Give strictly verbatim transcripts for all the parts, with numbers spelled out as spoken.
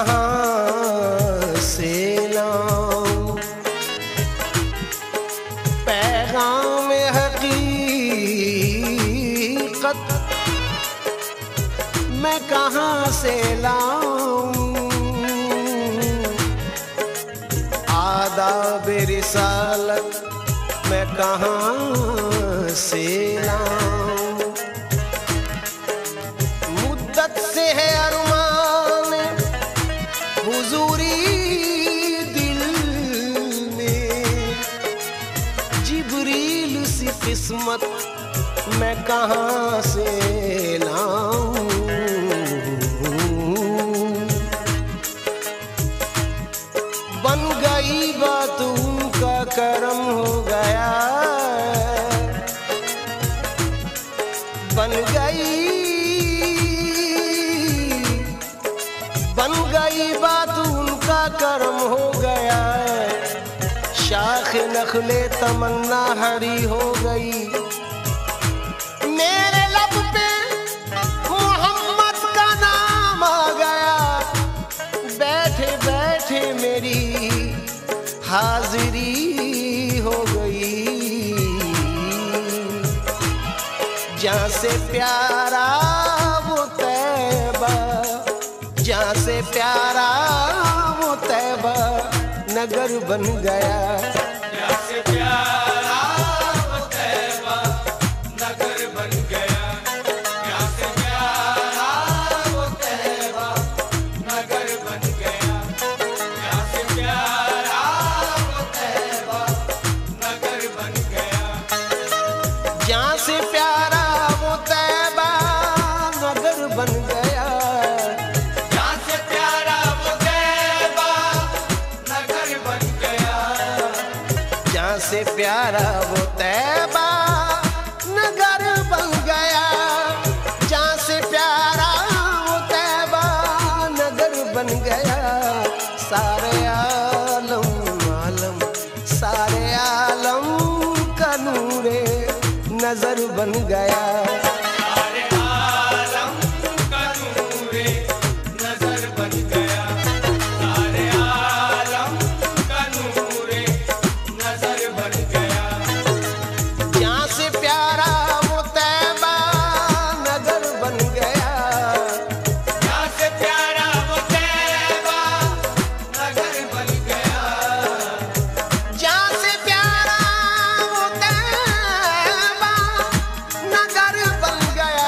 कहाँ से लाऊं पैगाम हकीकत, मैं कहाँ से लाऊं आदाब रिसालत, मैं कहाँ से लाऊं। मुद्दत से है अरमान हुजूरी दिल में, जिब्रील सी किस्मत मैं कहाँ से लाऊं। बन गई बात उनका करम हो गया, बन गई बन गई बात उनका करम हो गया। शाख नखले तमन्ना हरी हो गई, मेरे लब पे मोहम्मद का नाम आ गया। बैठे बैठे मेरी हाजिरी हो गई, जहाँ से प्यारा वो तैबा, जहाँ से प्यारा वो तैबा नगर बन गया। जहाँ से प्यारा वो तैबा नगर बन गया, जहाँ से प्यारा वो तैबा नगर बन गया, जहाँ से प्यारा वो तैबा नगर बन गया, जहाँ से प्यारा वो तैबा नगर बन गया, जहाँ से प्यारा वो तैबा नगर बन गया, जहाँ से प्यारा वो तैबा नगर बन गया, जहाँ से प्यारा वो तैबा नगर बन गया। सारे आलम आलम सारे आलम का नूरे नजर बन गया। सारे आलम का नूरे नजर बन गया, सारे आलम का नूरे नजर बन गया, जहाँ से प्यारा वो तैबा नगर बन गया, जहाँ से प्यारा वो तैबा नगर बन गया, जहाँ से प्यारा वो तैबा नगर बन गया।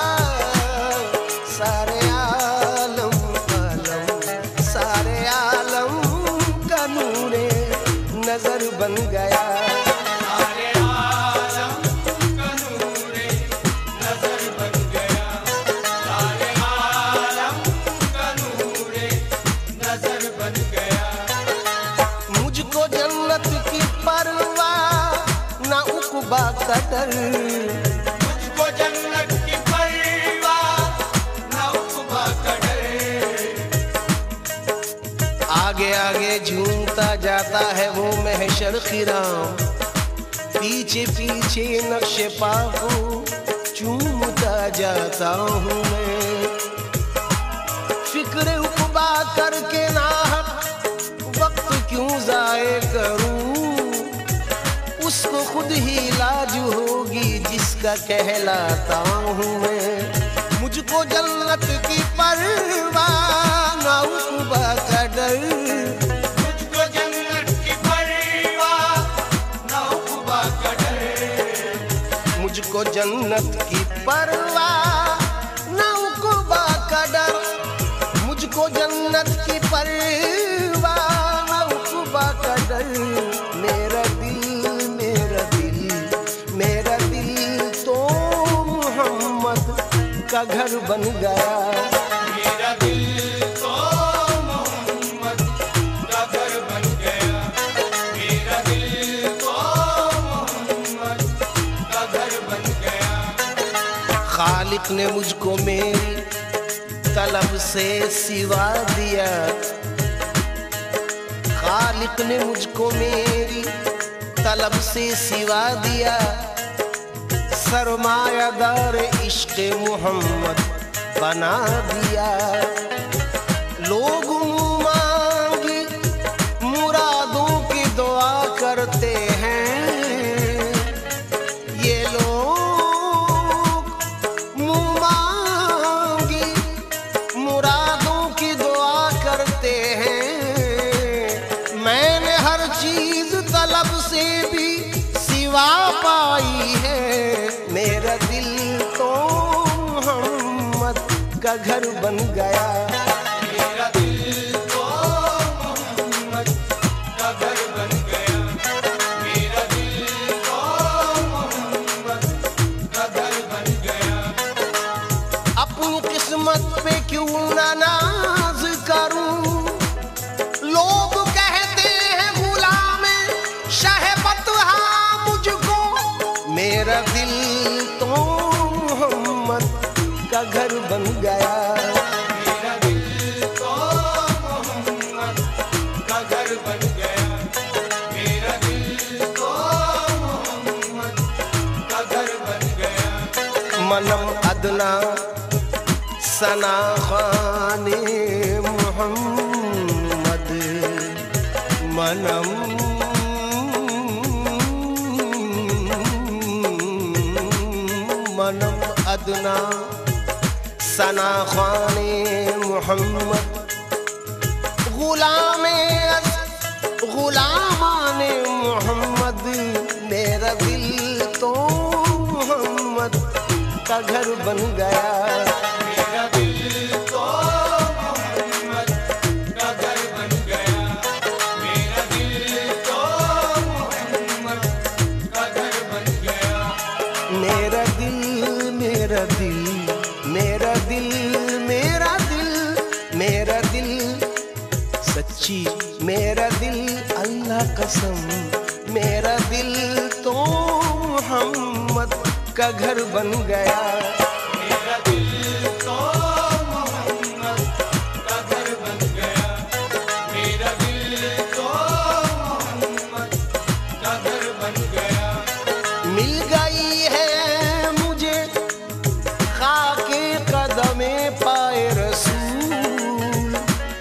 सारे आलम आलम सारे आलम का नूरे नजर बन गया। सारे आलम का नूरे नजर बन गया, सारे आलम का नूरे नजर बन गया। मुझको जन्नत की परवाह ना उक़बा का डर, मुझको जन्नत की परवाह ना उक़बा का डर, आगे आगे झूमता जाता है वो महशर खिराम, पीछे पीछे नक्शे पाको चूमता जाता हूँ मैं। फिक्र उक़बा करके नाहक वक्त क्यों ज़ाये करूँ, उसको खुद ही लाज होगी जिसका कहलाता हूँ मैं। मुझको जन्नत की परवाह ना उक़बा का डर, मुझको जन्नत की परवाह ना उक़बा का डर, मुझको जन्नत की परवाह ना उक़बा का डर, मुझको जन्नत की परवाह ना उक़बा का डर। मेरा दिल मेरा दिल मेरा दिल तो मोहम्मद का घर बन गया। मेरा दिल तो मोहम्मद का घर बन गया, मेरा दिल तो मोहम्मद का घर बन गया। खालिक ने मुझको मेरी तलब से सिवा दिया, खालिक ने मुझको मेरी तलब से सिवा दिया। सरमायादार इश्क़ मोहम्मद बना दिया। लोग मुँह मांगी मुरादों की दुआ करते हैं। ये लोग मुँह मांगी मुरादों की दुआ करते हैं। मैंने हर चीज तलब से भी सिवा पाई है। मेरा दिल तो मोहम्मद का घर बन गया। मेरा दिल तो मोहम्मद का घर बन गया। मेरा दिल तो मोहम्मद का घर बन गया। अपनी किस्मत पे क्यों ना नाज करूं, लोग कहते हैं गुलाम शहबत हाँ मुझको। मेरा दिल तो मोहम्मद का घर बन गया। मेरा दिल तो मोहम्मद का घर बन गया। मेरा दिल तो मोहम्मद का घर बन गया। मनम अदना सना खाने मोहम्मद, मनम मनम अदना सना खाने मोहम्मद, गुलामे गुलामाने मोहम्मद। मेरा दिल तो मोहम्मद का घर बन गया। मेरा दिल तो मोहम्मद का घर बन गया। मेरा दिल तो मोहम्मद का घर बन गया। मेरा दिल मेरा दिल मेरा दिल मेरा दिल मेरा दिल सच्ची मेरा दिल अल्लाह कसम। मेरा दिल तो मोहम्मद का घर बन गया। मेरा दिल तो मोहम्मद का घर बन गया। मेरा दिल तो मोहम्मद का घर बन गया। मिल गई है मुझे खाके कदमे पाए रसूल।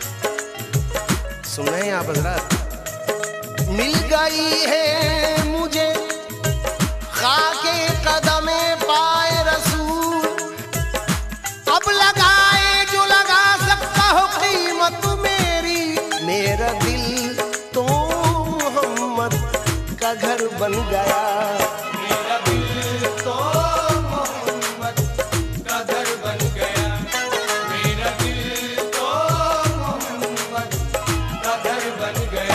सुन रहे हैं आप हज़रात? मिल गई है मुझे खाके कदमे पाए रसूल। अब लगाए जो लगा सकता हो कीमत मेरी। मेरा दिल तो मोहम्मद का घर बन गया। मेरा दिल तो मोहम्मद का घर बन गया। मेरा दिल तो मोहम्मद का घर बन गया।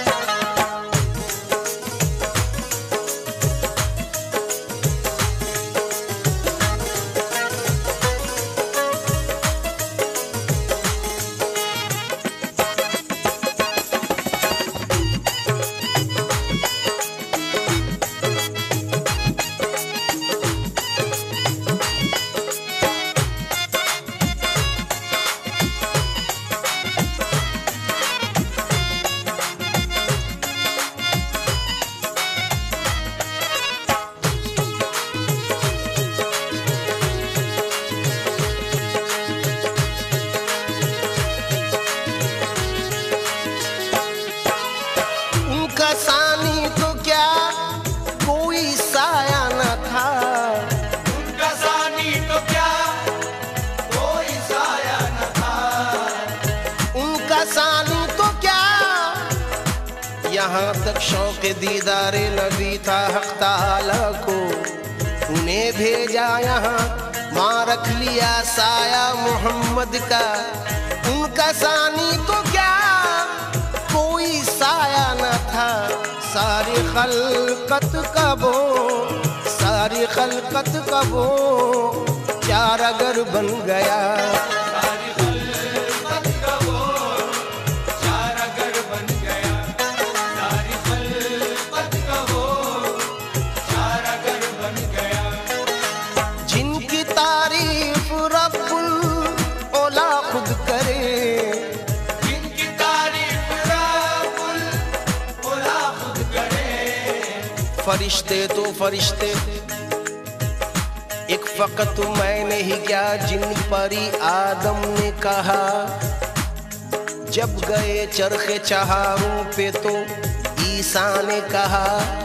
उनका सानी तो क्या कोई साया न था। उनका सानी तो क्या कोई साया न था। उनका सानी तो क्या यहाँ तक शौक दीदारे नबी था हक ताला को। उन्हें भेजा यहाँ माँ रख लिया साया मोहम्मद का। उनका सानी तो क्या कोई साया न था। सारी खलकत का वो सारी खलकत का वो चार अगर बन गया। सारी खलकत का वो चार अगर बन गया। सारी खलकत का वो चार अगर बन गया। जिनकी तारीफ रब्बुल औला खुद करे। जिनकी तारीफ रब्बुल औला खुद करे। फरिश्ते तो फरिश्ते एक फकत मैंने ही क्या जिन परी आदम ने कहा जब गए चरखे चहारों पे तो ईसा ने कहा,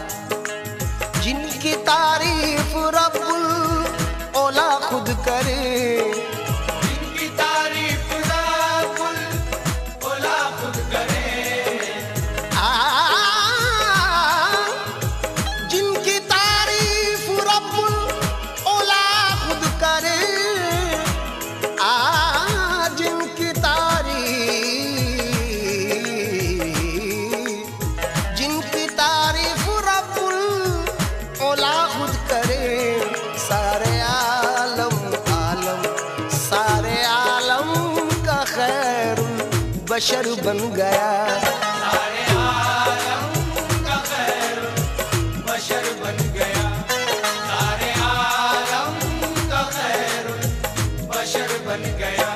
जिनकी तारीफ रब्बुल औला खुद करे, जिनकी तारीफ रब्बुल औला खुद करे, आ, जिनकी तारीफ रब्बुल औला खुद करे, आ, जिनकी तारीफ, जिनकी तारीफ रब्बुल औला खुद करे, सारे आलम आलम सारे आलम का खैरुल बशर बन गया, सारे आलम का खैरुल बशर बन गया, सारे आलम का खैरुल बशर बन गया।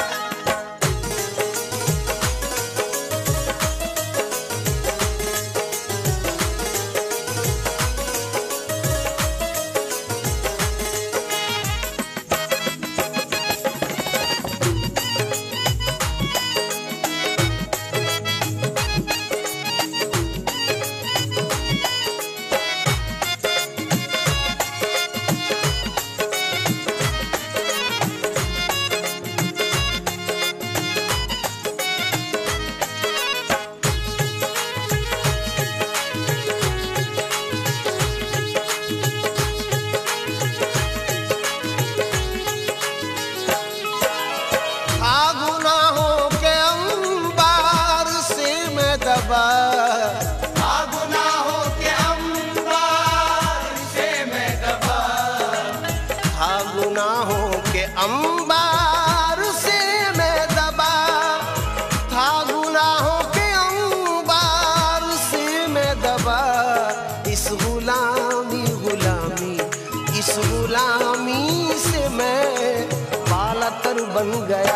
गुनाहों के अंबार से मैं दबा, था गुनाहों के अंबार से मैं दबा, था गुनाहों के अंबार से मैं दबा, इस गुलामी गुलामी इस गुलामी से मैं बालातर बन गया,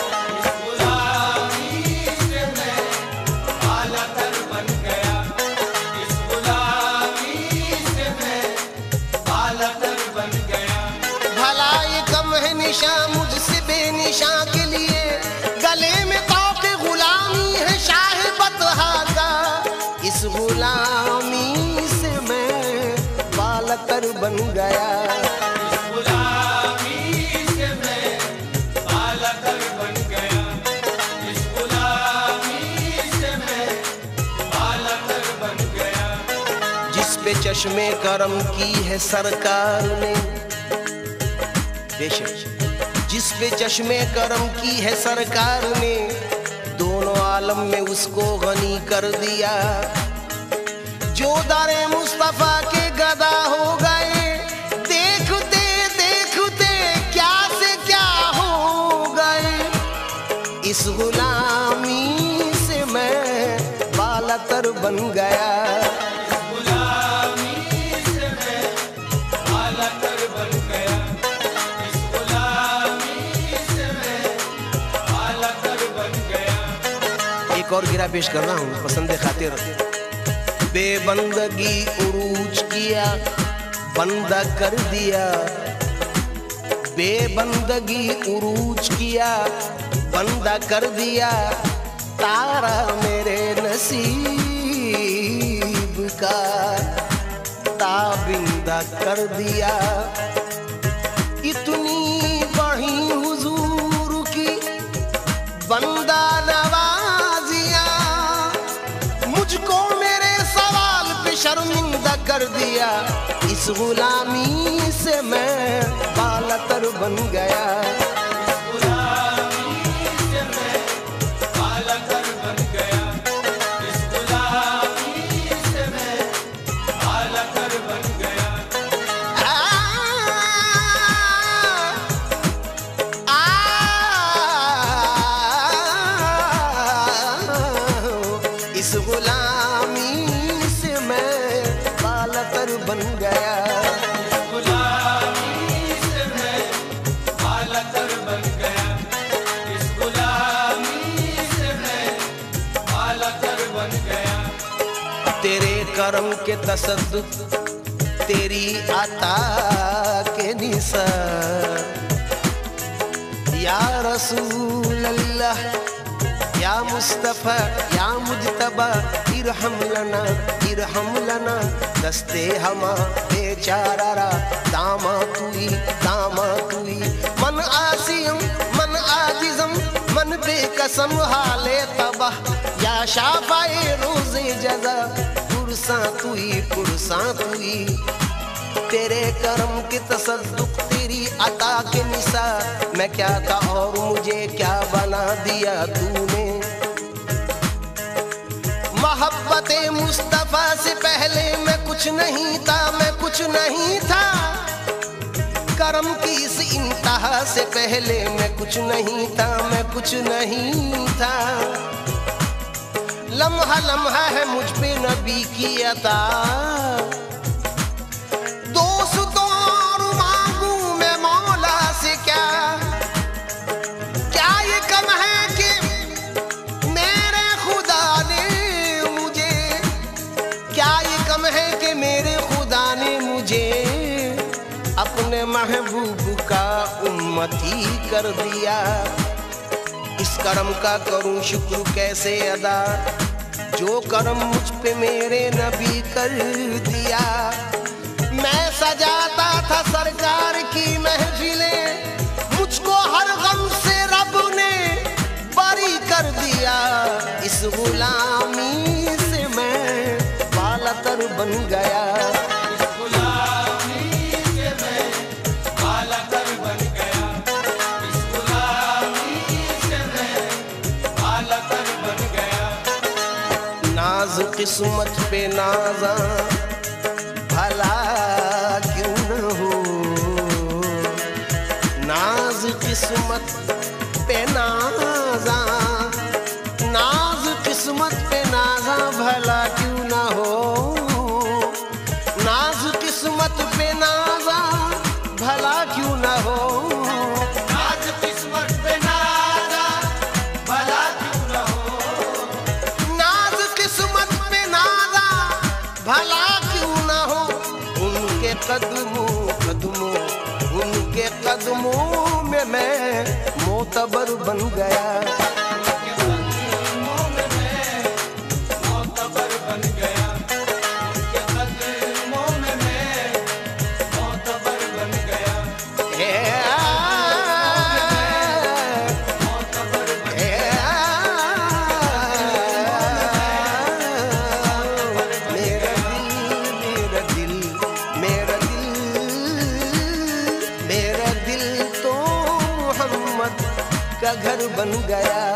मुझसे बेनिशा के लिए गले में तौके गुलामी है शाह बतहा का, इस गुलामी से मैं बालकर बन गया, इस गुलामी से मैं बालकर बन गया, इस गुलामी से मैं बालकर बन गया। जिस पे चश्मे करम की है सरकार ने, बेशक जिस पे चश्मे करम की है सरकार ने, दोनों आलम में उसको गनी कर दिया, जो दारे मुस्तफा के गदा हो गए, देखते देखते क्या से क्या हो गए, इस गुलामी से मैं बालातर बन गया, और गिरा पेश कर रहा हूँ पसंद खातिर। बेबंदगी उरूज किया बंदा कर दिया, बेबंदगी उरूज किया बंदा कर दिया, तारा मेरे नसीब का ताबिंदा कर दिया, इतनी बड़ी हुजूर की बंदा नवाजिया, मुझको मेरे सवाल पे शर्मिंदा कर दिया, इस गुलामी से मैं बालातर बन गया, इस गुलामी से मैं बालातर बन गया, इस गुलामी से मैं बालातर बन गया। इस गुलामी से मैं बालातर बन गया, इस गुलामी से मैं बालातर बन गया, इस गुलामी से मैं बालातर बन गया। तेरे करम के तसद्दुक तेरी अता के निसार, या रसूल अल्लाह या मुस्तफ़ा या मुजतबा इरहम लना इरहम लना दस्ते हमा बेचारा दामा तुई दामा तुई मन आसियम मन आजिजम मन बेकसम हाले तबाह या शाफाए रोज़े जज़ा पुरसा तुई पुरसा तुई तेरे करम के तसद्दुक तेरी अता के निसा मैं क्या था और मुझे क्या बना दिया तूने। मोहब्बते मुस्तफा से पहले मैं कुछ नहीं था मैं कुछ नहीं था करम की इस इंतहा से पहले मैं कुछ नहीं था मैं कुछ नहीं था। लम्हा लम्हा है मुझ पे नबी की अता दोस्तों और मांगू मैं मौला से क्या क्या ये कम है कि मेरे खुदा ने मुझे क्या ये कम है कि मेरे खुदा ने मुझे अपने महबूब का उम्मती कर दिया। इस करम का करूं शुक्र कैसे अदा जो करम मुझ पे मेरे नबी कर दिया। मैं सजाता था सरकार की महफिलें मुझको हर गम से रब ने बरी कर दिया। इस गुलामी से मैं बालतर बन गया इस गुलामी से मैं बालकर बन गया इस गुलामी से मैं बालकर बन गया। नाज किस्मत पे नाजा भला क्यों न हो नाज किस्मत पे नाजा नाज किस्मत पे नाजा भला क्यों न हो नाज किस्मत पे नाजा भला क्यों न हो आज किस्मत पे नाजा भला क्यों न हो नाज किस्मत पे नाजा भला क्यों न हो। उनके कदमों कदमों उनके कदमों में मैं मोतबर बन गया मोतबर बन गया उनके कदमों में मैं मोतबर बन गया हे मोतबर बन हे मेरा दिल मेरा दिल मेरा दिल मेरा दिल तो मोहम्मद का घर बन गया।